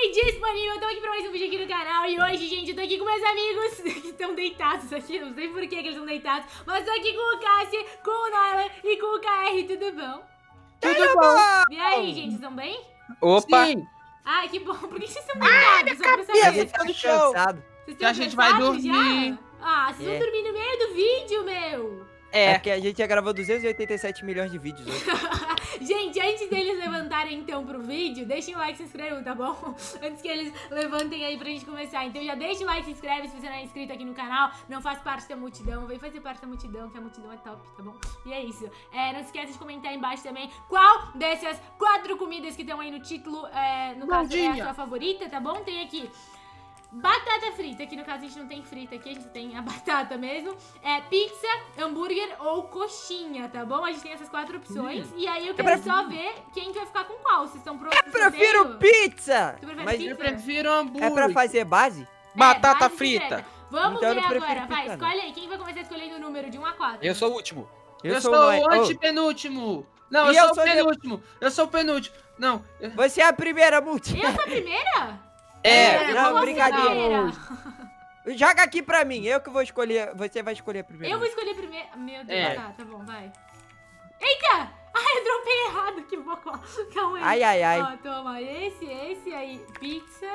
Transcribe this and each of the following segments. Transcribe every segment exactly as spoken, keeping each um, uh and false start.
E disponível, eu tô aqui pra mais um vídeo aqui no canal. E hoje, gente, eu tô aqui com meus amigos que estão deitados aqui. Não sei por que, que eles estão deitados, mas tô aqui com o Cassi, com o Nyla e com o K R. Tudo bom? Tudo bom? E aí, gente, vocês estão bem? Opa! Sim. Ai, que bom. Por que vocês estão deitados? Só pra A saber. gente tá no chão. Vocês Que estão a gente vai cansados dormir. já? Ah, vocês É. vão dormir no meio do vídeo, meu. É. É. porque a gente já gravou duzentos e oitenta e sete milhões de vídeos hoje. Gente, antes deles levantarem então pro vídeo, deixem o like e se inscrevam, tá bom? Antes que eles levantem aí pra gente começar. Então já deixa o like, se inscreve se você não é inscrito aqui no canal, não faz parte da multidão, vem fazer parte da multidão, que a multidão é top, tá bom? E é isso. É, não se esqueça de comentar aí embaixo também qual dessas quatro comidas que estão aí no título, é, no caso, é a Bondinha. sua favorita, tá bom? Tem aqui batata frita, aqui no caso a gente não tem frita aqui, a gente tem a batata mesmo. É pizza, hambúrguer ou coxinha, tá bom? A gente tem essas quatro opções. E aí eu quero prefiro- só ver quem que vai ficar com qual. Vocês estão prontos? Eu prefiro sorteio? pizza! Tu prefere Mas pizza? Eu prefiro hambúrguer. é pra fazer base? É, Batata base frita. direta. Vamos Então eu ver não prefiro agora, vai, pizza, não. escolhe aí. Quem vai começar escolhendo o número de um a quatro? Eu sou o último. Eu, sou sou Noé. o Oh, antepenúltimo. Não, E eu eu sou sou o de- penúltimo. Eu sou o penúltimo. Não. eu- Você é a primeira multi. Eu sou a primeira? É. Eu não, sou a brincadeira. primeira. Joga aqui pra mim, eu que vou escolher. Você vai escolher primeiro. Eu vou escolher primeiro. Meu Deus, É. tá, tá bom, vai. Eita! Ai, eu dropei errado, que bocó. Calma aí. Ai, ai, ai. Ó, toma, esse, esse aí, pizza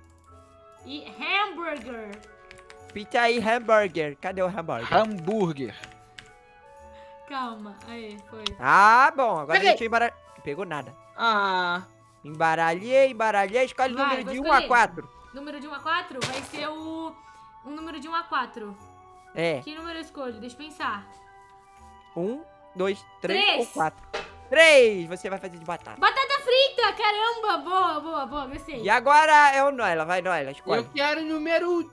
e hambúrguer. Pizza e hambúrguer. Cadê o hambúrguer? Hambúrguer. Calma, aí, foi. Ah, bom. Agora Peguei. a gente embaralha. Pegou nada. Ah. Embaralhei, embaralhei. Escolhe o Vai, número vou de um a escolher. quatro. Número de um a quatro vai ser o... Um número de um a quatro. É. Que número eu escolho? Deixa eu pensar. Um, dois, três, Três. ou quatro. Três! Você vai fazer de batata. Batata frita! Caramba! Boa, boa, boa, gostei. E agora é o Noela. Vai, Noela, escolhe. Eu quero o número...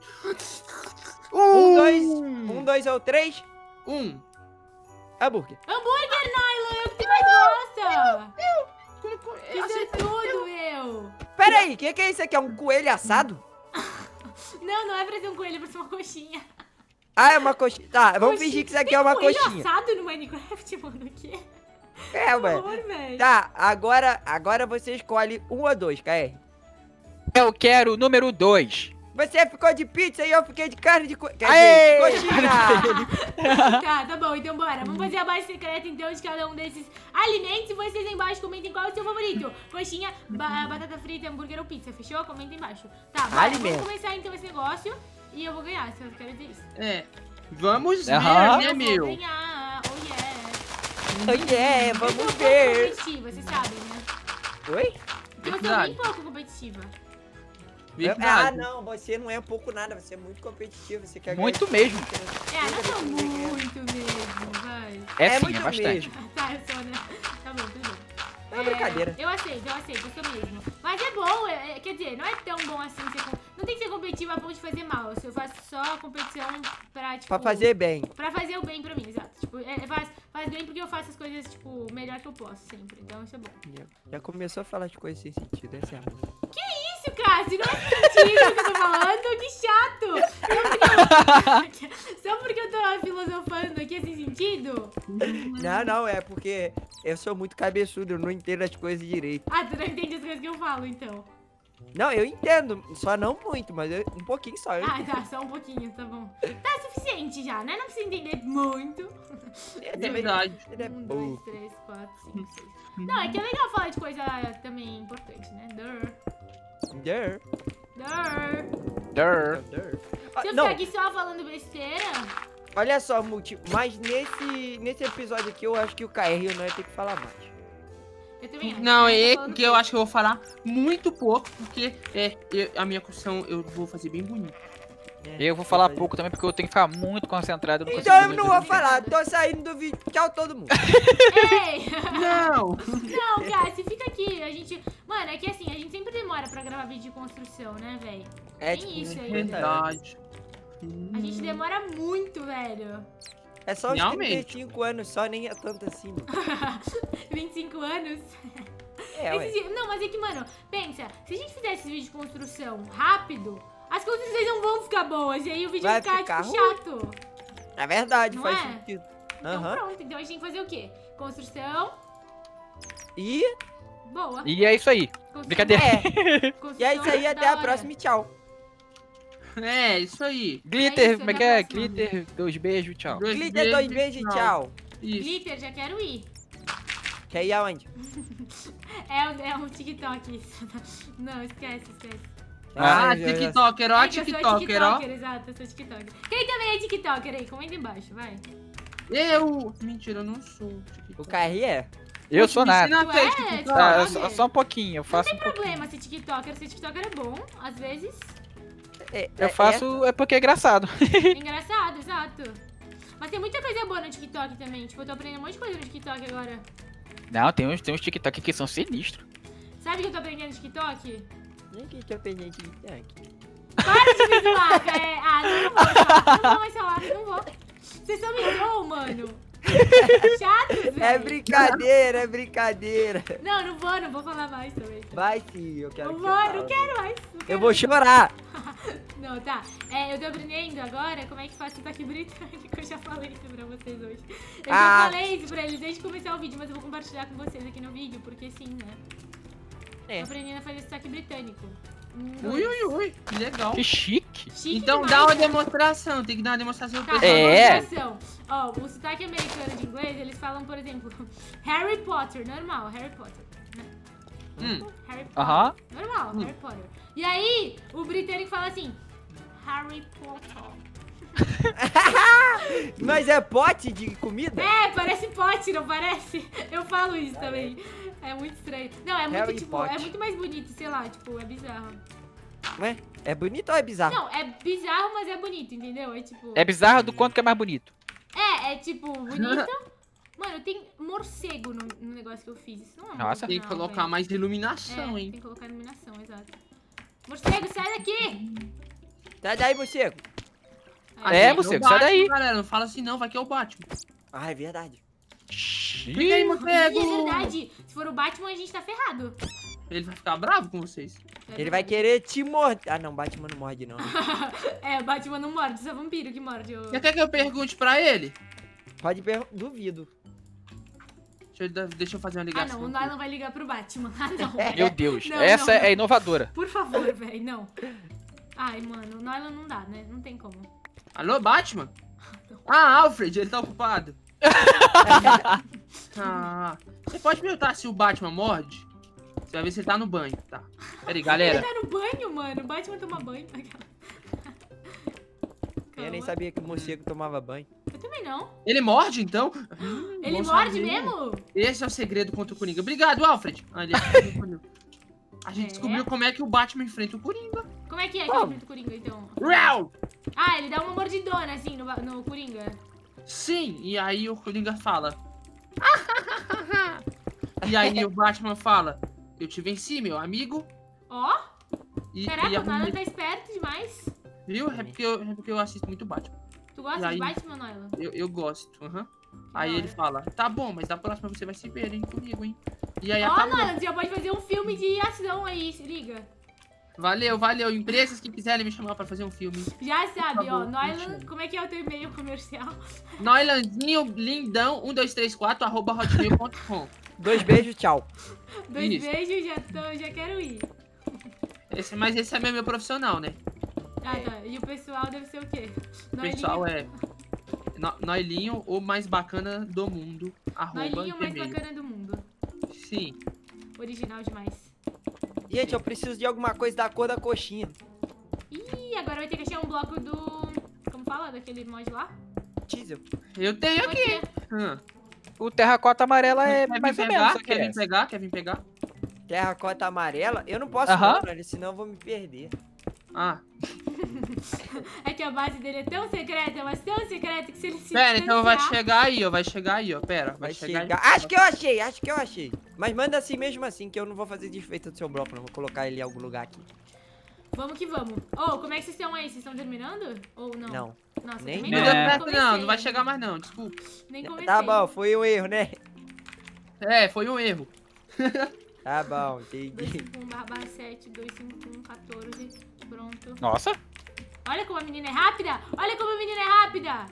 Um, dois, um, dois ou três. Um. Hambúrguer. Hambúrguer, Nyla! É o que você mais gosta! Eu Isso é acertei. tudo, meu! Pera aí, o que, que é isso aqui? É um coelho assado? Não, não é pra ser um coelho, é pra ser uma coxinha. Ah, é uma coxinha. Tá, vamos Coxinha. fingir que isso aqui Tem é uma coelho coxinha. assado no Minecraft, mano, o quê? É, Que ué. horror, velho. Tá, agora, agora você escolhe um ou dois, K R. Eu quero o número dois. Você ficou de pizza e eu fiquei de carne de co... Quer Aê! dizer, coxinha! Tá, tá bom, então bora. Vamos fazer a base secreta, então, de cada um desses alimentos. E vocês aí embaixo comentem qual é o seu favorito. Coxinha, ba- batata frita, hambúrguer ou pizza, fechou? Comenta embaixo. Tá, bora, Alimento. vamos começar então esse negócio. E eu vou ganhar, se eu quero dizer isso. É. Vamos ver, Aham. né, Eu meu? vou ganhar, oh yeah. Oh, yeah, Eu sou vamos um pouco ver. competitiva, vocês sabem, né? Oi? Eu sou Verdade. bem pouco competitiva. Ah, Verdade. não, você não é um pouco nada, você é muito competitivo, você quer Muito ganhar- mesmo. É, não sou muito mesmo, vai. É, É sim, muito é bastante. mesmo. Tá, eu sou, né? Tá bom, tudo bem. É uma brincadeira. Eu aceito, eu aceito, eu sou mesmo. Mas é bom, é- é- quer dizer, não é tão bom assim ser com... Não tem que ser competitivo a ponto de fazer mal. Eu faço só competição pra, tipo... Pra fazer bem. Pra fazer o bem pra mim, exato. Tipo, é, é- faz, faz bem porque eu faço as coisas, tipo, melhor que eu posso sempre. Então isso é bom. Já- Já começou a falar de coisas sem sentido, essa é a música. Isso, Cássio, não é sentido que eu tô falando, que chato! Só porque, eu, só porque eu tô filosofando aqui é sem sentido? Não, não, é porque eu sou muito cabeçudo, eu não entendo as coisas direito. Ah, tu não entende as coisas que eu falo, então. Não, eu entendo, só não muito, mas eu- um pouquinho só. Eu Ah, tá, só um pouquinho, tá bom. Tá suficiente já, né? Não precisa entender muito. É Verdade. Ele é Um, pouco. dois, três, quatro, cinco, seis. Não, é que é legal falar de coisa também importante, né? Dur. Der. Dur. Dur. Der. Se Ah, eu não, ficar aqui só falando besteira... olha só, Multi, mas nesse, nesse episódio aqui eu acho que o K R não ia ter que falar mais. Eu também acho. Não, Eu tô é falando que eu acho que eu vou falar muito pouco, porque é, eu- a minha construção eu vou fazer bem bonita. É, Eu vou falar pouco também porque eu tenho que ficar muito concentrado. Eu não Então eu consigo não fazer vou falar, tô saindo do vídeo. Tchau todo mundo. Ei! Não! Não, Cássio, fica aqui. A gente... Mano, é que assim, a gente sempre demora pra gravar vídeo de construção, né, velho? É Tem tipo, isso aí. Verdade. A gente demora muito, velho. é só uns Realmente. trinta e cinco anos, só nem é tanto assim, mano. vinte e cinco anos. É, ué. Esse- não, mas é que, mano, pensa, se a gente fizesse vídeo de construção rápido, as construções não vão ficar boas. E aí o vídeo vai Vai ficar, ficar tipo, ruim. chato. É verdade, Não faz é? sentido. Então Aham. pronto, então a gente tem que fazer o quê? Construção, E Boa. E é isso aí. Construção- Brincadeira. É, construção e é isso aí, da até a hora. próxima e tchau. É, isso aí. Glitter, isso, como é até que a é? próxima. Glitter, dois beijos, tchau. Dois Glitter, dois beijos e tchau. Isso. Glitter, já quero ir. Quer ir aonde? É, um- é um TikTok isso. Não, esquece, esquece. Ah, eu já- TikToker, ó, É que eu sou TikToker, ó. TikToker, exato, eu sou TikToker. Quem também é TikToker aí? Comenta embaixo, vai. Eu. Mentira, eu não sou O TikToker. K R é? Eu sou Me nada. ensina a Tu ter é? TikTok. Tu Ah, é? eu só, só um pouquinho, eu faço Não um tem pouquinho. problema ser TikToker, ser TikToker é bom, às vezes. É, Eu é- faço é porque é engraçado. É engraçado, exato. Mas tem muita coisa boa no TikTok também. Tipo, eu tô aprendendo um monte de coisa no TikTok agora. Não, tem uns, tem uns TikTok que são sinistros. Sabe o que eu tô aprendendo no TikTok? é- Nem que que eu tenho gente de tanque. Para de me zoar, cara. É- Ah, não, não vou falar. Não vou mais falar, não vou. Vocês só me zoam, mano. Chato, velho. É brincadeira, é brincadeira. Não, não vou, não vou falar mais também. Vai sim, eu quero Não que vou, você não fale. quero mais. Não quero Eu vou mais. chorar. Não, tá. É, eu tô aprendendo agora como é que faz sotaque britânico. Eu já falei isso pra vocês hoje. Eu Ah. já falei isso pra eles desde começar o vídeo, mas eu vou compartilhar com vocês aqui no vídeo, porque sim, né? É. Tô aprendendo a fazer sotaque britânico. Um, Ui, dois. ui, ui. Que legal. Que chique. Chique Então demais, dá uma né? demonstração, tem que dar uma demonstração Tá, pro pessoal. É. demonstração. Ó, o sotaque americano de inglês, eles falam, por exemplo, Harry Potter, normal, Harry Potter. Né? Hum. Harry Potter. Aham. Normal, Hum. Harry Potter. E aí, o britânico fala assim, Harry Potter. Mas é pote de comida? É, parece pote, não parece? Eu falo isso também. É muito estranho. Não, é muito, Harry tipo, Potter. é muito mais bonito, sei lá, tipo, é bizarro. Ué, é bonito ou é bizarro? Não, é bizarro, mas é bonito, entendeu? É tipo... É bizarro do quanto que é mais bonito. É, é tipo, bonito. Mano, tem morcego no, no negócio que eu fiz. Isso não é Nossa. Tem que não, colocar velho. mais iluminação, É, hein? tem que colocar iluminação, exato. Morcego, sai daqui! Sai daí, morcego. Ah, É, gente, você, o sai daí. Batman, galera, não fala assim não, vai que é o Batman. Ah, é verdade. E aí, Ih, morcego? é verdade. Se for o Batman, a gente tá ferrado. Ele vai ficar bravo com vocês. É Ele vai verdade. querer te morder. Ah, não, Batman não morde, não. É, o Batman não morde, só vampiro que morde. o- Você quer que eu pergunte pra ele? Pode perguntar. Duvido. Deixa eu, dar- deixa eu fazer uma Ah, ligação. não, o aqui. Nylon vai ligar pro Batman. Ah, não. Meu Deus, Não, essa não, não. é inovadora. Por favor, velho, não. Ai, mano, o Nylon não dá, né? Não tem como. Alô, Batman? Ah, Alfred, ele tá ocupado. Ah, você pode perguntar se o Batman morde? Você vai ver se ele tá no banho, tá? Pera aí, galera. Ele tá no banho, mano. O Batman toma banho. Eu nem Calma. sabia que o morcego tomava banho. Eu também não. Ele morde, então? Hum, Ele bom morde saber. mesmo? Esse é o segredo contra o Coringa. Obrigado, Alfred. Ah, ele é o Coringa. A gente É? descobriu como é que o Batman enfrenta o Coringa. Como é que é que Como? ele enfrenta o Coringa, então? Rau! Ah, ele dá uma mordidona, assim, no, ba- no Coringa. Sim, e aí o Coringa fala. E aí o Batman fala: eu te venci, meu amigo. Ó, E, caraca, e o Nylon arrumei- tá esperto demais. Viu? É porque, eu, é porque eu assisto muito Batman. Tu gosta E aí? de Batman, Nylon? Eu, eu gosto. aham. Que Aí da ele hora. fala: tá bom, mas da próxima você vai se ver, hein, comigo, hein. E aí Ó, acabou. Nylon, tu já pode fazer um filme de ação aí, se liga. Valeu, valeu. Empresas que quiserem me chamar pra fazer um filme. Já sabe, ó, favor, me Nylon, chame. como é que é o teu e-mail comercial? Noilandinho lindão um dois três quatro arroba hotmail ponto com. Dois beijos, tchau. Dois Isso. beijos, já, tô, já quero ir. Esse, mas esse é meu, meu profissional, né? Ah, tá. E o pessoal deve ser o quê? O pessoal é no- Noilinho, o mais bacana do mundo. Arroba Noilinho mais gmail. bacana do mundo. Sim. Original demais. Gente, eu preciso de alguma coisa da cor da coxinha. Ih, agora vai ter que achar um bloco do... Como fala? Daquele mod lá? Diesel. Eu tenho Pode aqui. ser. Hum. O terracota amarela é Quer vir mais ou pegar? menos. Quer vir essa. pegar? Quer vir pegar? Terracota amarela? Eu não posso Aham. não, velho, senão eu vou me perder. Ah. É que a base dele é tão secreta, mas tão secreta que se ele se Pera, então vai distanciar- chegar aí, ó. Vai chegar aí, ó. Pera. Vai, Vai chegar. chegar. Acho que eu achei, acho que eu achei. Mas manda assim mesmo assim, que eu não vou fazer desfeita do seu bloco, não. Vou colocar ele em algum lugar aqui. Vamos que vamos. Ô, como é que vocês estão aí? Vocês estão terminando? Ou não? Não. Nossa, Nem- também Não É. deu nem certo, não. comecei. Não vai chegar mais, não. Desculpa. Nem comecei. Tá bom, foi um erro, né? É, foi um erro. Tá bom, entendi. dois cinco um barra sete, dois cinco um, quatorze. Pronto. Nossa. Olha como a menina é rápida! Olha como a menina é rápida!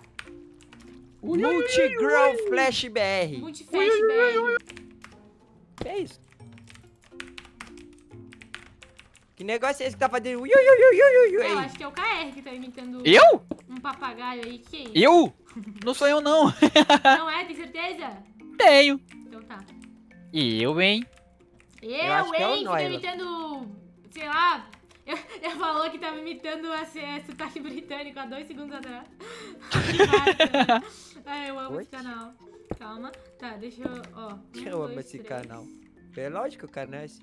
Multigrow Flash B R. Multiflash, velho. Que é isso? Que negócio é esse que tá fazendo? Ui, ui, ui, ui, ui, ui. Eu acho que é o K R que tá imitando Eu? um papagaio aí. Que é isso? Eu? Não sou eu, não. Não é? Tem certeza? Tenho. Então tá. E eu, hein? Eu, acho que é o hein? Fica Noila. imitando, sei lá... Ele falou que tava imitando a ser sotaque britânico há dois segundos atrás. Que massa. Ai, eu amo Oi? esse canal. Calma. Tá, deixa eu... Ó. Um, Eu amo dois, esse três. canal. É lógico que o canal é assim.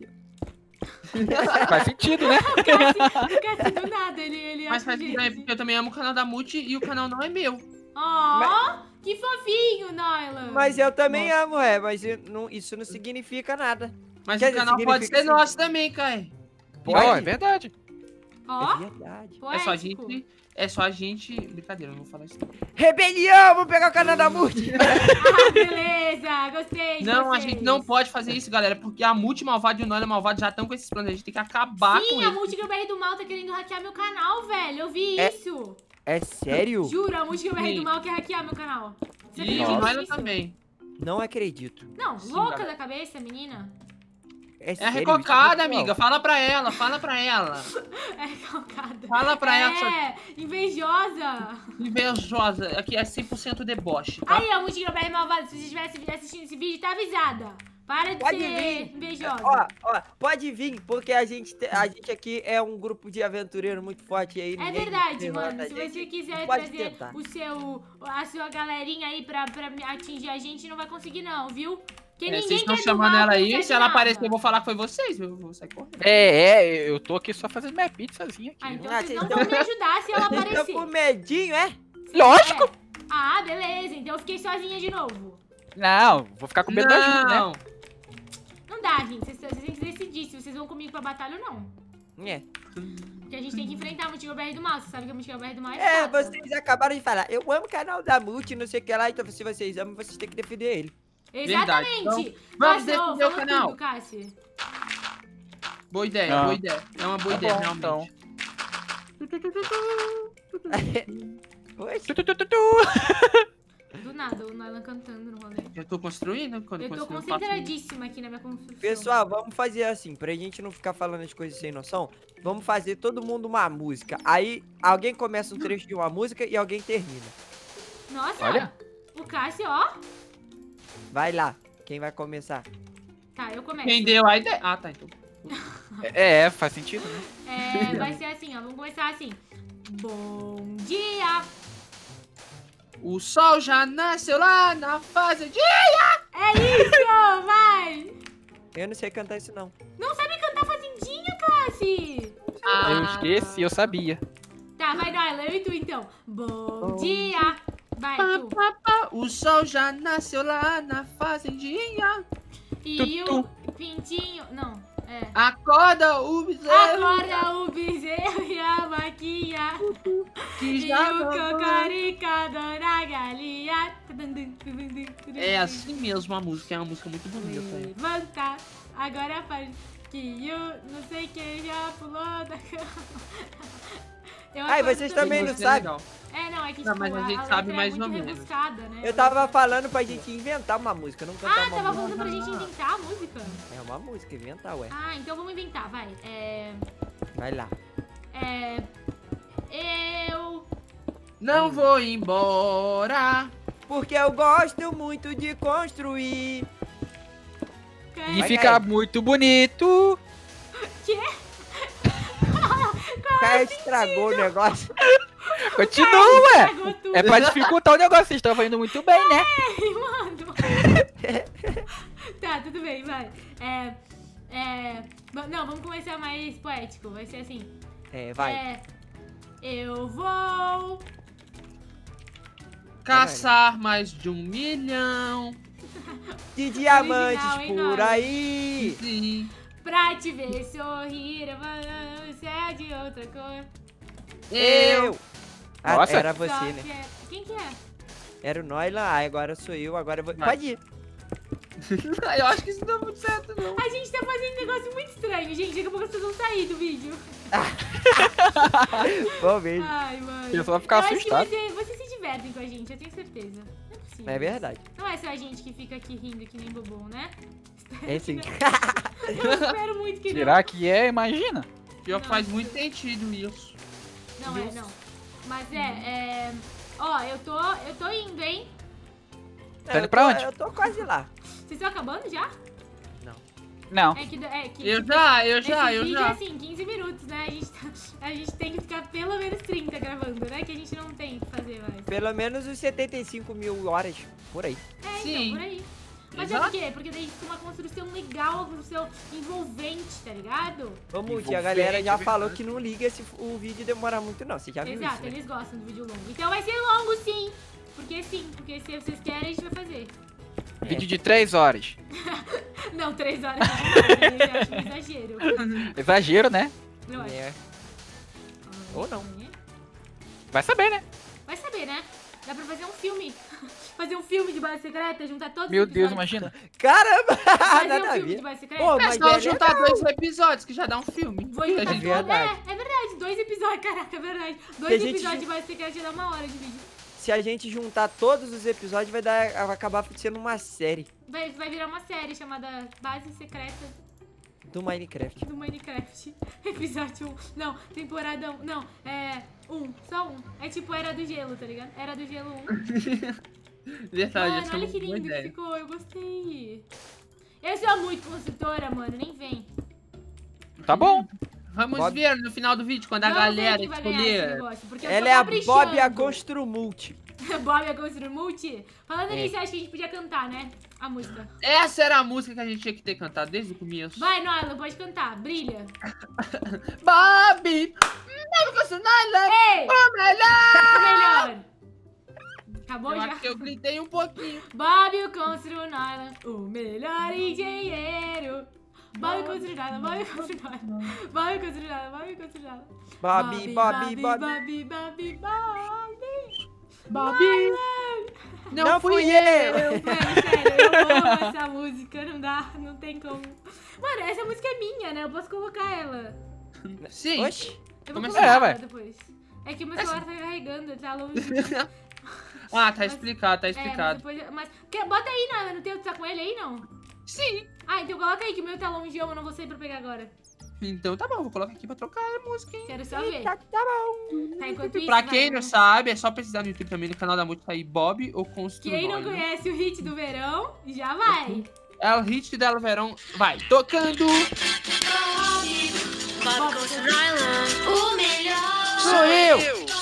Faz sentido, né? O Cassi, o Cassi do nada, ele, ele Mas acha faz que... sentido, né? Porque eu também amo o canal da Multi e o canal não é meu. Ó, que fofinho, Noila. Mas eu também amo, é. Mas eu não- isso não significa nada. Mas Quer o dizer, canal pode significa ser sim. nosso também, Kai. Ó, é verdade. Ó, É verdade. É só a poético. gente. É só a gente. Brincadeira, eu não vou falar isso. Não, Rebelião! Vou pegar o canal da Multi. Ah, beleza, gostei de não a vocês. gente não pode fazer isso, galera. Porque a Multi Malvada e o Noia Malvado já estão com esses planos. A gente tem que acabar Sim, com a eles. Multigram B R do Mal tá querendo hackear meu canal, velho. Eu vi É- isso. É sério? Juro, a Multigram B R Sim. do Mal quer hackear meu canal. Você E acredita o Noia nisso? também. Não acredito. Não, Sim, louca galera. da cabeça, menina. É, É sério, recocada, isso é amiga. pessoal. Fala pra ela, fala pra ela. É calcada. Fala pra ela, sua É, invejosa. invejosa. Aqui é cem por cento deboche, tá? Aí, a Multigram B R Malvada, se você estiver assistindo esse vídeo, tá avisada. Para de Pode ser vir. invejosa. Ó, ó, pode vir, porque a gente, te- a gente aqui é um grupo de aventureiro muito forte aí. É ninguém verdade, derrota mano. a Se gente. você quiser pode trazer tentar. o seu, a sua galerinha aí pra, pra atingir a gente, não vai conseguir não, viu? Porque É, ninguém vocês estão quer do chamando mal, ela não aí, serve se ela nada. aparecer, eu vou falar que foi vocês. Eu vou sair correndo. É, é, eu tô aqui só fazendo minha pizzazinha aqui. Ah, então Ah, vocês vocês não tão- vão me ajudar se ela Vocês estão aparecer. com medinho, é? Lógico! É. Ah, beleza. Então eu fiquei sozinha de novo. Não, vou ficar com medo da ajuda, né? Não. Não dá, gente. Vocês, vocês têm que decidir se vocês vão comigo pra batalha ou não. É. Porque a gente tem que enfrentar a Multigram B R do Mal. Você sabe que a Multigram B R do Mal é É, chata. vocês acabaram de falar. Eu amo o canal da Multi, não sei o que lá, então se vocês amam, vocês têm que defender ele. Verdade. Exatamente. Então, vamos Nossa, ô, defender o falou canal. tudo, Cassi. Boa ideia, Ah. boa ideia. É uma boa Tá ideia, bom, realmente. Oxe. Tu, tu, tu, tu, tu. Do nada, o Nolan cantando no rolê. Eu tô construindo? Quando Eu tô construir, faço isso. concentradíssima aqui na minha construção. Pessoal, vamos fazer assim, pra gente não ficar falando as coisas sem noção, vamos fazer todo mundo uma música. Aí alguém começa um trecho de uma música e alguém termina. Nossa, Olha. o Cássio, ó. Vai lá, quem vai começar? Tá, eu começo. Quem deu a ideia? Ah, tá, então. É, é, faz sentido, né? É, vai ser assim, ó. Vamos começar assim. Bom dia. O sol já nasceu lá na fazendinha. É isso, vai. Eu não sei cantar isso não. Não sabe cantar fazendinha, Cassi? Ah, Eu esqueci, eu sabia. Tá, vai, Noela, eu e tu então. Bom, Bom dia. Vai, pá, tu. pá, pá. O sol já nasceu lá na fazendinha. E Tu, o pintinho... Não, é. Acorda o bezerro Acorda o bezerro e a vaquinha. que E já o babou. cocorica, dona galinha. É assim mesmo a música, é uma música muito bonita. hein? Levanta, agora faz que eu não sei quem já pulou da cama. Eu Ai, acordo vocês todo também dia. não Música é sabem? legal. É, não, é que Não, tipo, mas a gente letra sabe é mais muito ou menos. rebuscada, né? Eu tava falando pra gente inventar uma música, não cantar Ah, uma tava música. falando pra gente inventar a música? É uma música, inventar, ué. Ah, então vamos inventar, vai. É... Vai lá. É... Eu... Não vou embora. Porque eu gosto muito de construir. E Vai, fica Caio. muito bonito. Quê? O cara estragou o negócio. Continua, ué. Estragou tudo. É pra dificultar o negócio, vocês estão indo muito bem, né? Mano. Tá, tudo bem, vai. É... É... Bom, não, vamos começar mais poético. Vai ser assim. É, vai. É... Eu vou... Caçar mais de um milhão. De diamantes Original, hein, por nós? aí. Sim. Pra te ver sorrir, eu vou- você é de outra cor. Eu. Ah, Nossa. era Só você, né? que é- Quem que é? Era o Noila, ah, agora sou eu, agora eu vou... Vai. Pode ir. Eu acho que isso não deu muito certo, não. A gente tá fazendo um negócio muito estranho, gente. Daqui a pouco vocês vão sair do vídeo. Vamos ver. Ai, mano. Eu só vou ficar eu acho assustado. que você, vocês se divertem com a gente, eu tenho certeza. Não é possível. É verdade. Não é só a gente que fica aqui rindo que nem bobão, né? É sim. Eu espero muito que Será que é? Imagina. Pior que Não. faz muito sentido isso. Não, é, não. Mas é, é... Ó, eu tô, eu tô indo, hein? Tá indo Eu pra tô- onde? Eu tô quase lá. Vocês estão acabando já? Não. É que... É que Eu já, eu já, esse eu vídeo já. é assim, quinze minutos, né? A gente, tá- a gente tem que ficar pelo menos trinta gravando, né? Que a gente não tem o que fazer mais. Pelo menos uns setenta e cinco mil horas por aí. É, Sim. então, por aí. Mas é Exato. por quê? Porque daí fica uma construção legal, uma construção envolvente, tá ligado? Ô, Multi, a Envolvente, galera já é falou verdade. que não liga se o vídeo demorar muito, não. Você já viu Exato, isso, né? eles gostam do vídeo longo. Então vai ser longo, sim. Porque sim, porque se vocês querem, a gente vai fazer. Vídeo de três horas. Não, três horas não, eu acho um exagero. Exagero, né? Eu acho. É. Ou não. Vai saber, né? Vai saber, né? Dá pra fazer um filme. Fazer um filme de base secreta, juntar todos Meu os Deus, episódios. imagina. Caramba! Fazer Nada um a filme ver. de base secreta. Pô, É mas só é juntar legal. dois episódios que já dá um filme. Vou juntar A É gente- todo- verdade. É, é verdade. Dois episódios, caraca, é verdade. Dois a gente episódios ju- de base secreta já dá uma hora de vídeo. Se a gente juntar todos os episódios, vai, dar, vai acabar sendo uma série Vai, vai virar uma série chamada Base Secreta do Minecraft. do Minecraft. Episódio um. Não, temporada um. Não, é um. Só um. É tipo Era do Gelo, tá ligado? Era do Gelo um. Verdade, Mano, essa é olha uma que boa lindo que ideia. ficou. Eu gostei. Eu sou muito construtora, mano. Nem vem. Tá bom. Vamos Bob- ver no final do vídeo, quando a Vamos ver galera quem vai ganhar esse escolher. negócio, porque eu Ela tô é a caprichando. Bob a Construmulti. Bob a Construmulti. Falando É. nisso, acho que a gente podia cantar, né? A música. Essa era a música que a gente tinha que ter cantado desde o começo. Vai, Noela, pode cantar. Brilha. Bob! Não gosto nada! Ei! O melhor! O melhor. Acabou Eu já? acho que eu gritei um pouquinho. Bob o Constru Nylan, o melhor engenheiro. Bob o Constru Nylan, Bob o Constru Nylan. Bob o Constru Nylan, Bob o Constru Nylan. Bob, Bob, Bob. Bob, Bob, Bob. Bob! Não, Não fui fui eu! eu. Mano, sério, eu amo essa música, não dá, não tem como. Mano, essa música é minha, né? Eu posso colocar ela. Sim. Oxi. Eu vou Como colocar assim? É, ela ué. depois. É que o meu celular tá carregando, tá longe. Ah, tá explicado, tá É, mas explicado. depois. Mas. Quer- Bota aí, Nana, não tem, tá com ele aí, não? Sim. Ah, então coloca aí que o meu tá longe, eu não vou sair pra pegar agora. Então tá bom, vou colocar aqui pra trocar a música, hein? Quero só ver. Tá, tá bom. Tá, enquanto isso, Pra vai, quem não vamos- sabe, é só pesquisar no YouTube também, no canal da música aí, Bob ou Constru Quem não Nylan. conhece o hit do verão, já vai. É o hit dela verão. Vai, tocando. Bob Constru Nylan, o melhor. Sou eu.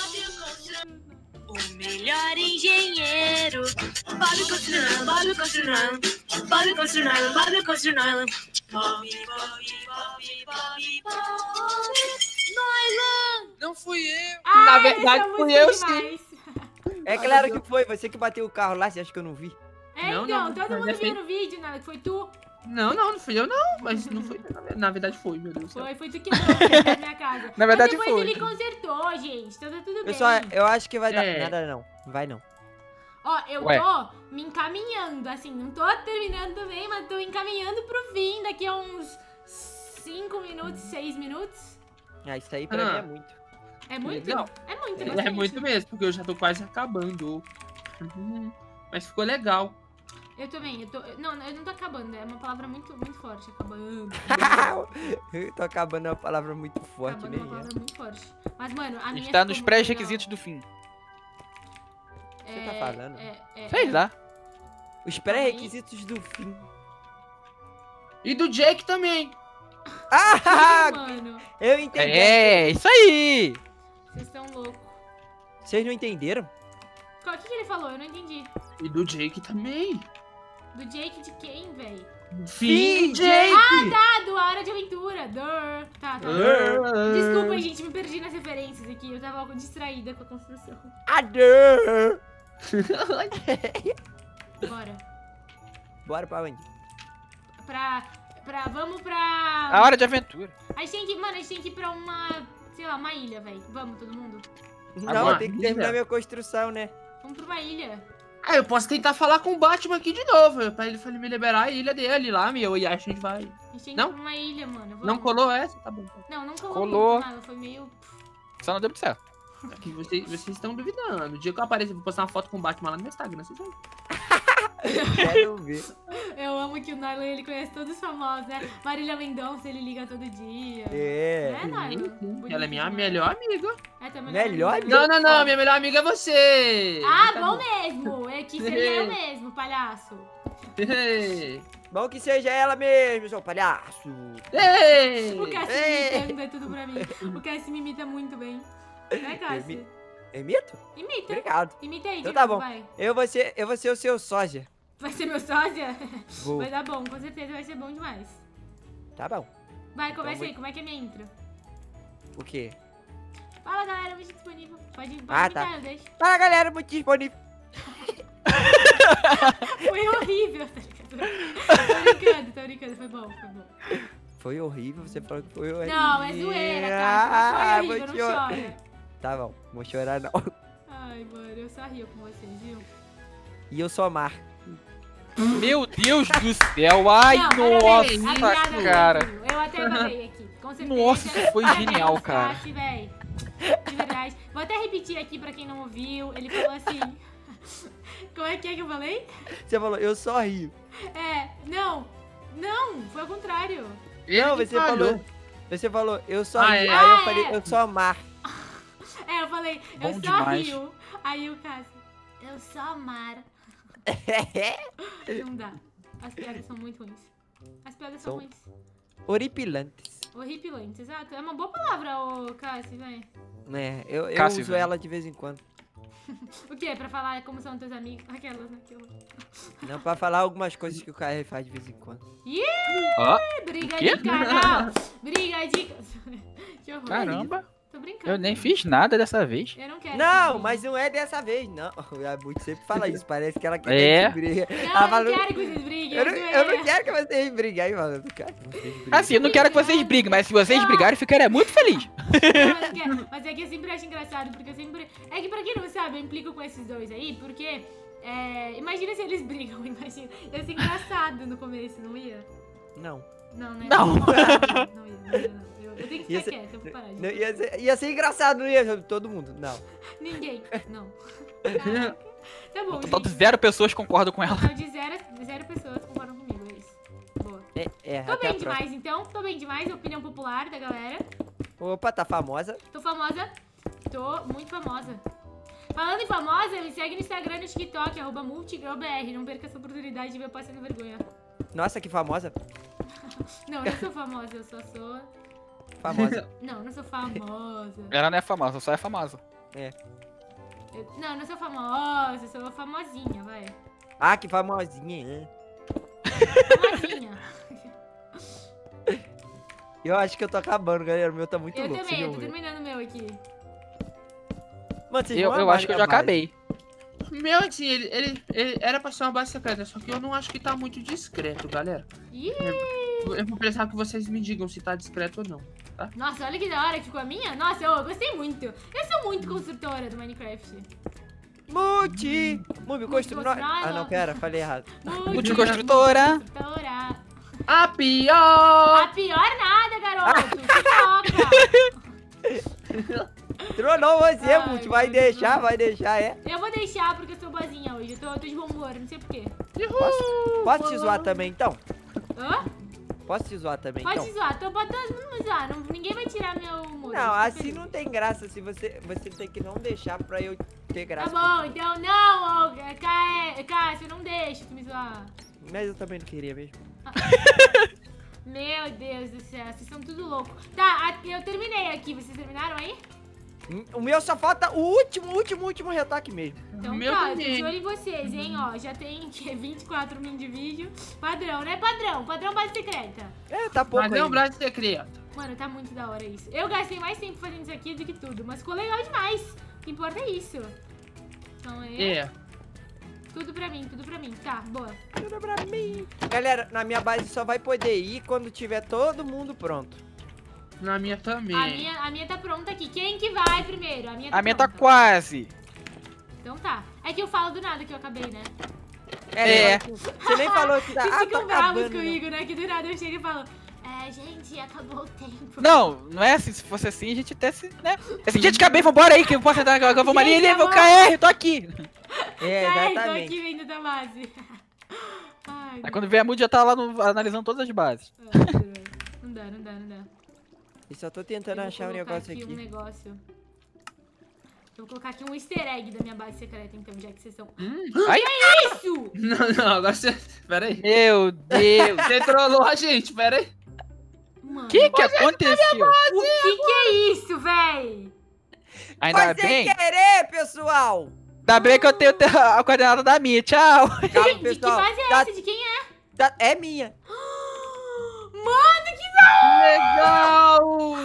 O melhor engenheiro. Bob Constru Nylan, Bob Constru Nylan. Bob Constru Nylan, Bob Constru Nylan. Bob, Bob, Bob, Bob, Bob Nylan. Não fui eu. Ah, Na verdade, essa fui música eu é sim. demais. É claro que foi. Você que bateu o carro lá, você acha que eu não vi? É, Não, então, não, todo mas mundo é viu feio. no vídeo, Nana, que foi tu. Não, não, não fui eu não. Mas não foi. Na verdade foi, meu Deus do céu. Foi, foi tu que trouxe na minha casa. Na verdade, Mas depois foi. ele consertou, gente, então tá tudo bem. Pessoal, eu acho que vai dar É. nada não. Vai não. Ó, eu Ué. tô me encaminhando, assim, não tô terminando também, mas tô encaminhando pro fim daqui a uns cinco minutos, seis minutos. Ah, isso aí pra Ah. mim é muito. É muito? Legal. É muito, É, bastante. muito mesmo, porque eu já tô quase acabando. Uhum. Mas ficou legal. Eu também, eu tô... Não, eu não tô acabando, é uma palavra muito, muito forte, acabando. Eu tô acabando é uma palavra muito forte, acabando é uma né? palavra muito forte. Mas, mano, a minha Está ficou nos muito pré-requisitos do fim. legal. Você tá falando? É, é, Sei é, lá. Os pré-requisitos do fim. E do Jake também. Ah! Mano, Eu entendi. É, isso aí. vocês estão loucos. Vocês não entenderam? Qual- O que, que ele falou? Eu não entendi. E do Jake também. Do Jake de quem, véi? Fim, Fim, Jake! Ah, do A Hora de Aventura. Dur. Tá, tá. Desculpa, gente, me perdi nas referências aqui. Eu tava distraída com a construção. Adão! Bora. Bora pra onde? Pra. pra vamos pra. A hora de aventura. A gente tem que. Mano, a gente tem que ir pra uma. Sei lá, uma ilha, velho. Vamos, todo mundo. Não, Agora, eu tenho que ilha. terminar minha construção, né? Vamos pra uma ilha. Ah, eu posso tentar falar com o Batman aqui de novo, pra ele, pra ele me liberar a ilha dele lá, meu, e aí a gente vai... A gente tem que Não? ir pra uma ilha, mano. Vamos. Não colou essa? Tá bom. Não, não colou. Colou. Muito, nada. Foi meio. Só não deu muito certo. Aqui vocês, vocês estão duvidando. O dia que eu aparecer, eu vou postar uma foto com o Batman lá no meu Instagram, vocês vão. Quero ver. Eu amo como que o Nylan, ele conhece todos os famosos, né? Marília Mendonça, ele liga todo dia. É. Né, Nylan? Bonito Ela é minha demais. melhor amiga. É, tua Melhor amiga. Não, não, não. Minha melhor amiga é você. Ah, Tá bom mesmo. É que seria eu mesmo, palhaço. Ei. Bom que seja ela mesmo, seu palhaço. Ei. O Cássio Ei. me imitando é tudo pra mim. O Cássio me imita muito bem. Né, Cássio? Imito? Imita. Obrigado. Imita aí, Então de tá novo, bom. vai. Eu vou ser, eu vou ser o seu sósia. Vai ser meu sósia? Vou. Vai dar bom, com certeza vai ser bom demais. Tá bom. Vai, começa Então, aí, como é que é minha intro? O quê? Fala, galera, vídeo disponível. Pode, pode Ah, imitar, tá. eu deixo. Fala, galera, muito disponível. Foi horrível, tá ligado? Tô brincando, tô brincando, foi bom, foi bom. Foi horrível, você falou que foi horrível. Não, é zoeira, cara. Não Ah, foi horrível, vou não chorar. chora. Tá bom, vou chorar não. Ai, mano, eu só rio com vocês, viu? E eu sou Mar. Meu Deus do céu. Ai, Não, parabéns, a nossa, piada cara. foi- Eu até falei aqui, com certeza. Nossa, isso foi Parabéns, genial, cara. Cássio, véi. De verdade. Vou até repetir aqui pra quem não ouviu. Ele falou assim... Como é que é que eu falei? Você falou, eu só rio. É, não, não, foi ao contrário. Ele Não, que você falou. falou. Você falou, eu só Ah, rio. é? Aí eu Ah, falei, é. eu sou Mar. É, eu falei, eu Bom só demais. rio. Aí o Cássio, eu só amar. Não dá. As piadas são muito ruins. As piadas são São- ruins. Horripilantes. Horripilantes, exato. É uma boa palavra, ô Cássio, vai. É, eu, eu Cássio, uso velho. ela de vez em quando. O quê? Pra falar como são teus amigos? Aquelas, né? Aquilo. Não, pra falar algumas coisas que o Caio faz de vez em quando. Ó, Briga quê? de canal. Briga de... Que horror. caramba. Tô brincando. Eu nem fiz nada dessa vez. Eu não quero. Não, que mas não é dessa vez, não. A Muito sempre fala isso, parece que ela quer É. que briga. Não, Ela eu não falou- quero que vocês briguem. Eu não, isso eu não é- quero que vocês briguem. Aí, mano, eu não quero que vocês briguem. Assim, eu não quero que vocês briguem, mas se vocês brigarem, eu ficaria muito feliz. Não, eu não quero. Mas é que eu sempre acho engraçado, porque eu sempre... É que pra quem não sabe, eu implico com esses dois aí, porque... é, Imagina se eles brigam, imagina. Ia ser engraçado no começo, não ia? Não. Não, né? Não. Não, não ia, não ia, não. Eu, eu tenho que Ia ficar ser- quieta, eu vou parar. Não, gente. ia, ser, ia ser engraçado, não ia? Todo mundo. Não. Ninguém. Não. Caraca. Tá bom, No total de gente. zero pessoas concordam com ela. Total de zero, zero pessoas concordam comigo, é isso. Boa. É, é Tô até a bem próxima. demais, então. Tô bem demais. Opinião popular da galera. Opa, tá famosa. Tô famosa. Tô muito famosa. Falando em famosa, me segue no Instagram e no TikTok, arroba multigrãobr. Não perca essa oportunidade de ver eu passando vergonha. Nossa, que famosa. Não, eu não sou famosa, eu só sou... Famosa. Não, eu não sou famosa. Ela não é famosa, só é famosa. Eu- Não, eu não sou famosa, eu sou famosinha, vai. Ah, que famosinha. hein? Famosinha. Eu acho que eu tô acabando, galera. O meu tá muito Eu louco. também, vocês eu vão tô ver. terminando o meu aqui. Mano, vocês Eu, vão eu amar acho que eu minha já base. acabei. Meu, assim, ele, ele, ele era pra ser uma base secreta, só que eu não acho que tá muito discreto, galera. Ih, Eu vou precisar que vocês me digam se tá discreto ou não. nossa, olha que da hora que ficou a minha. Nossa, eu, eu gostei muito. Eu sou muito construtora do Minecraft. Multi! Multi construtor. Multiconstrutora. Ah, não, pera, falei errado. Multiconstrutora. Construtora. A pior! A pior nada, garoto. Se toca. Trollou você, Ai, Multi. Vai mano, deixar, não. vai deixar, é. Eu vou deixar porque eu sou boazinha hoje. Eu tô, eu tô de bom humor, não sei porquê. Posso, posso te zoar também, então? Hã? Posso te zoar também, Pode então? te zoar. Tô botando todo mundo zoar. Não, ninguém vai tirar meu humor. Não, eu tô assim feliz. não tem graça. Se você, você tem que não deixar pra eu ter Tá graça. bom, então não, ô, Cá- Cássio, não deixa tu me zoar. Mas eu também não queria mesmo. Meu Deus do céu, vocês são tudo louco. Tá, a- eu terminei aqui. Vocês terminaram aí? Hum, O meu só falta o último, último, último retoque mesmo. Então Meu tá, eu tô também. de olho em vocês, hein, ó. Já tem que, vinte e quatro min de vídeo. Padrão, né? Padrão, padrão base secreta. É, tá pouco Mas é um ainda. braço secreto. Mano, tá muito da hora isso. Eu gastei mais tempo fazendo isso aqui do que tudo, mas ficou legal demais. O que importa é isso. Então é, É. tudo pra mim, tudo pra mim. Tá, boa. Tudo pra mim. Galera, na minha base só vai poder ir quando tiver todo mundo pronto. Na minha também. A minha, a minha tá pronta aqui. Quem que vai primeiro? A minha tá A minha tá pronta. quase. Então tá. É que eu falo do nada que eu acabei, né? É. Você nem falou que tá. Vocês Ah, ficam tá bravos acabando, né? comigo, né? Que do nada eu chego e falo, é, gente, acabou o tempo. Não, não é assim. Se fosse assim, a gente até se, né? Assim, gente, acabei, vambora aí, que eu posso entrar, que eu vou ali, Gente, ele, meu amor. K R, tô aqui. É, Ai, tô exatamente. aqui vendo da base. Ai, Ai, Aí quando vem a Moody já tá lá no- analisando todas as bases. Não dá, não dá, não dá. Eu só tô Eu tentando vou achar um colocar negócio aqui. aqui. Um negócio. Eu vou colocar aqui um easter egg da minha base secreta, então, já que vocês estão... Hum. Ai, Isso! Não, não, agora você... Pera aí. meu Deus. Você trollou a gente, pera aí. Mano, O que que aconteceu? o que que é isso, véi? Ainda Foi sem bem, querer, pessoal! ainda bem que eu tenho a coordenada da minha. Tchau. Calma, De que pessoal. base é Tá- essa? De quem é? tá- é minha. Mano, que Legal!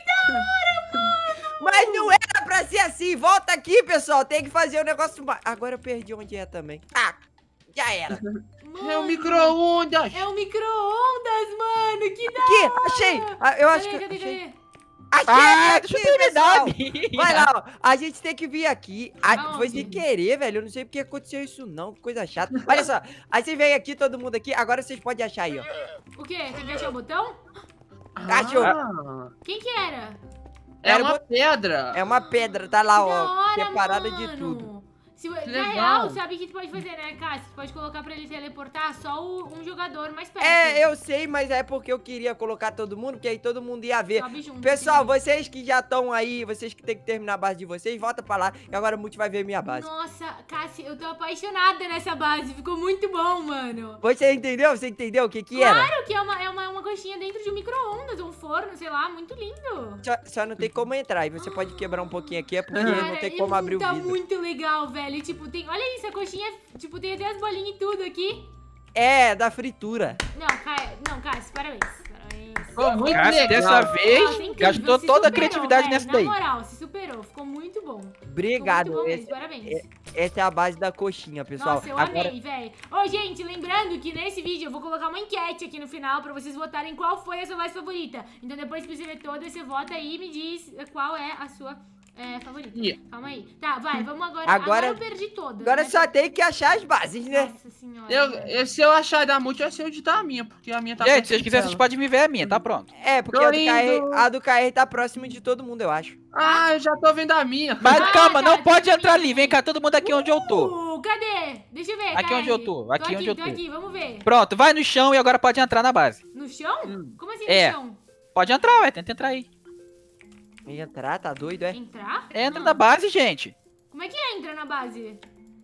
Mas não era pra ser assim. Volta aqui, pessoal. Tem que fazer o negócio... ma- Agora eu perdi onde é também. Ah, já era. Mano, É o micro-ondas! É o micro-ondas, mano. Que da Aqui, achei. Ah, eu acho Cadê, que... cadê, achei. cadê? Achei Ah, aqui, deixa eu terminar. pessoal. Vai lá, ó. A gente tem que vir aqui. Ah, foi Aonde? sem querer, velho. Eu não sei porque aconteceu isso, não. Que coisa chata. Olha só. Aí você vem aqui, todo mundo aqui. Agora vocês podem achar aí, ó. O quê? Tem que achar o botão? Cachorro. Ah, Quem que era? é Era uma uma- pedra. É uma pedra, tá lá, Que da ó. hora, Separada de mano. tudo. Se, na legal. real, sabe o que tu pode fazer, né, Cássio? Tu pode colocar pra ele teleportar só o- um jogador mais perto. É, eu sei, mas é porque eu queria colocar todo mundo, porque aí todo mundo ia ver. Sobe junto. Pessoal, entendi. vocês que já estão aí, vocês que tem que terminar a base de vocês, volta pra lá e agora o Multi vai ver minha base. Nossa, Cássio, eu tô apaixonada nessa base. Ficou muito bom, mano. Você entendeu? Você entendeu o que que era? Claro que é uma, é uma, uma coxinha dentro de um micro-ondas, um forno, sei lá, muito lindo. Só, só não tem como entrar, e você pode quebrar um pouquinho aqui, é porque Cara, não tem e como abrir o tá vidro. muito legal, velho. Tipo, tem. Olha isso, a coxinha. Tipo, tem até as bolinhas e tudo aqui. É, da fritura. Não, Caio, não, Cássio, parabéns. Parabéns. Ficou muito Cássio, legal. dessa vez, Nossa, incrível, gastou se toda a superou, criatividade velho, nessa daí. Na moral, se superou. Ficou muito bom. Obrigado. Ficou muito bom Esse- mesmo, parabéns. é- essa é a base da coxinha, pessoal. Nossa, eu Agora, amei, velho. Ô, gente, lembrando que nesse vídeo eu vou colocar uma enquete aqui no final pra vocês votarem qual foi a sua base favorita. Então depois que você ver todas, você vota aí e me diz qual é a sua é, favorita. Ih. Calma aí. Tá, vai, vamos agora. Agora- eu perdi todas. agora né? só tem que achar as bases, né? Nossa senhora. Eu, velho. eu- se eu achar da multi, eu sei onde tá a minha, porque a minha tá Gente, perto se vocês quiserem, dela. vocês podem me ver a minha, tá pronto. É, porque Tô a do, K R, indo. a do K R tá próximo de todo mundo, eu acho. Ah, eu já tô vendo a minha. Mas Ah, calma, tá, não pode tá, entrar tá. ali. Vem cá, todo mundo aqui onde eu tô. Uh, cadê? Deixa eu ver. Aqui K R. onde eu tô, aqui onde eu tô tô. aqui, vamos ver. Pronto, vai no chão e agora pode entrar na base. No chão? Hum. Como assim É. no chão? Pode entrar, ué, tenta entrar aí. Entrar, tá doido, é? Entrar? Entra Não. na base, gente. Como é que entra na base?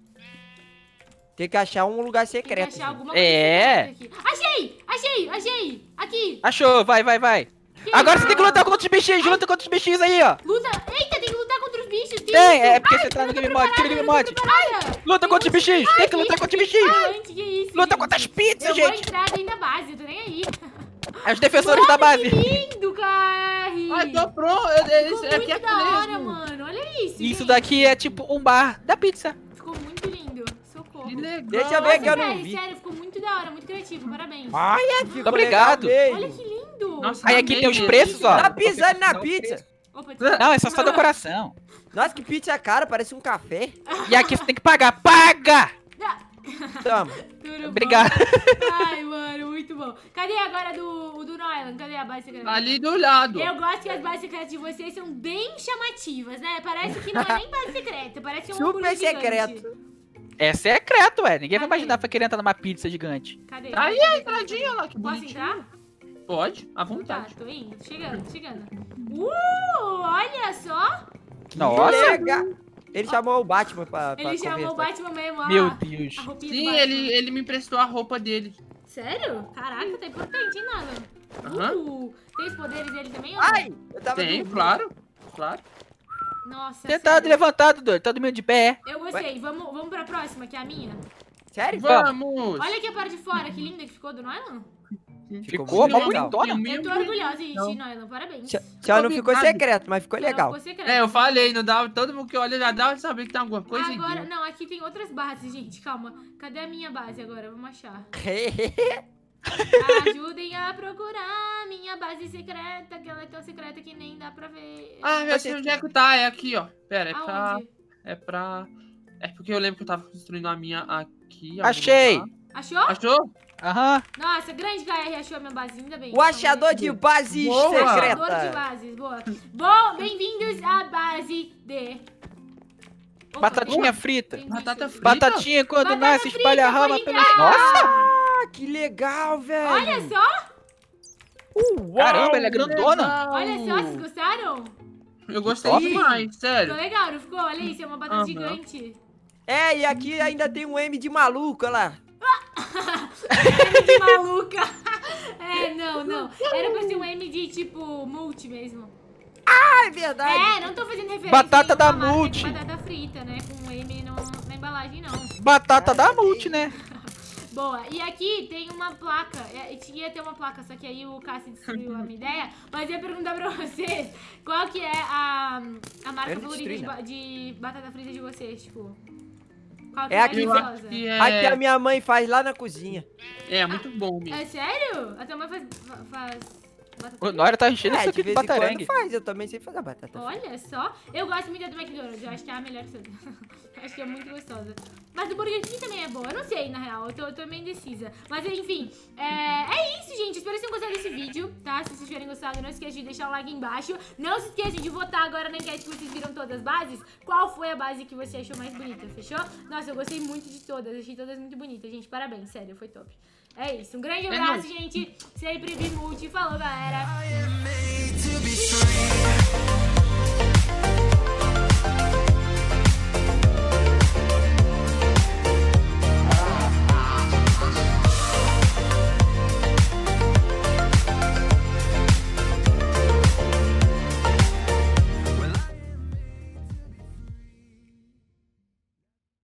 Tem que achar um lugar Tem que secreto. achar gente. alguma coisa É. secreta aqui. Achei! Achei! Achei! Aqui! Achou, vai, vai, vai. Que Agora isso? você tem que lutar contra os bichinhos, luta contra os bichinhos aí, ó. Luta! Eita, tem que lutar contra os bichos! Que Tem, isso? é porque Ai, você tá no eu tô Game Mod, tira o Game preparada, Mod. eu tô preparada. Luta contra os bichinhos, tem que lutar contra os bichinhos. Gente, que isso, Luta gente? contra as pizzas, Eu vou gente. entrar dentro da base, eu tô nem aí. Os defensores da Mano, base. Que lindo, cara! Ai, tô pronto. Eu- eu- Ficou Isso aqui muito é da hora, mesmo. mano. Olha isso, Isso gente. daqui é tipo um bar da pizza. Ficou muito lindo. Socorro. Que legal. Deixa eu ver Nossa, aqui, eu não velho, vi. sério, ficou muito da hora, muito criativo, parabéns. Olha, ficou Obrigado. legal Olha mesmo. que lindo. Nossa, Aí aqui amei tem os mesmo. preços, ó. Tá pisando na pizza. Opa, desculpa. Não, é só só decoração. Nossa, que pizza cara, parece um café. E aqui você tem que pagar. Paga! Toma. Tudo bom. Obrigado. Ai, mano, muito bom. Cadê agora do, o do Nolan? Cadê a base secreta? Ali do lado. Eu gosto que as bases secretas de vocês são bem chamativas, né? Parece que não é nem base secreta, parece que é um Super hambúrguer gigante. secreto. É secreto, ué. Ninguém vai Cadê? imaginar pra querer entrar numa pizza gigante. Cadê? Tá aí Cadê? a entradinha lá, que Posso bonitinho. entrar? Pode, à Tá, vontade. tô indo, chegando, chegando. Uh, olha só! Nossa. Que legal. Ele chamou o Batman pra, pra Ele chamou o conversar. Batman mesmo, ó. Meu Deus. A roupinha Sim, do Batman. ele, ele me emprestou a roupa dele. Sério? Caraca, tá importante, hein, Nolan? Aham. Uh, tem os poderes dele também ou não? Ai, eu tava Tem, dormindo. claro. Claro. Nossa, Sentado, sério. levantado, doido. Tá dormindo de pé. Eu gostei. Vamos, vamos pra próxima, que é a minha. Sério? Vamos. Olha aqui a parte de fora, que linda que ficou do Nolan. Ficou muito mó legal. bonitona. Eu tô orgulhosa de Não. ti, Nolan. Parabéns. Só- Só não ficou Combinado. secreto, mas ficou Não, legal. ficou secreto. É, eu falei, não dá, todo mundo que olha já dá pra saber que tem alguma coisa Agora, aí. não, aqui tem outras bases, gente. Calma. Cadê a minha base agora? Vamos achar. Ajudem a procurar a minha base secreta, que ela é tão secreta que nem dá pra ver. Ah, eu sei onde é que tá, é aqui, ó. Pera, é pra... Aonde? É pra... É porque eu lembro que eu tava construindo a minha aqui. Achei. algum lugar. Achou? Achou? Aham. Nossa, grande K R achou a minha base, ainda bem. O achador de bases Boa. Achador de secretas. bases, boa. Bom, bem-vindos à base de... Opa, Batatinha tem- frita. tem Batata bicho. frita? Batatinha quando Batata nasce frita, espalha a rama pode pelo... entrar. Nossa! Ah, Ah, que legal, velho. Olha só! Caramba, ela é grandona. Legal. Olha só, vocês gostaram? Eu gostei Top. demais, Ficou sério. legal, não ficou? Olha isso, é uma batata Aham. gigante. É, e aqui ainda tem um M de maluco, olha lá. M de maluca. É, não, não. Era pra ser um M de, tipo, multi mesmo. Ah, é verdade. É, não tô fazendo referência Batata a da nenhuma marca multi. de batata frita, né? Com M no, na embalagem, não. Batata da multi, né? Boa, e aqui tem uma placa, é, ia ter uma placa, só que aí o Cássio destruiu a minha ideia, mas eu ia perguntar pra vocês, qual que é a, a marca Eu não favorita de, destruí, ba- de batata frita de vocês, tipo? Qual que É é, aqui, Eu gostosa? acho que Aqui a é... minha mãe faz lá na cozinha. É, muito bom mesmo. É sério? A tua mãe faz, fa- faz batata O frita? Nória tá enchendo isso É, aqui de de vez em quando batarangue. faz, eu também sei fazer batata. Olha só, eu gosto muito da do McDonald's, eu acho que é a melhor de todas. Acho que é muito gostosa. Mas do Burger King também é boa, eu não sei, na real, eu tô, eu tô meio indecisa. Mas enfim, é, é isso, gente, espero que vocês tenham gostado desse vídeo, tá? Se vocês tiverem gostado, não esqueça de deixar o like embaixo. Não se esqueçam de votar agora na enquete que vocês viram todas as bases. Qual foi a base que você achou mais bonita, fechou? Nossa, eu gostei muito de todas, achei todas muito bonitas, gente, parabéns, sério, foi top. É isso, um grande É abraço, nóis. gente, sempre vi multi, falou, galera! I am made to be free.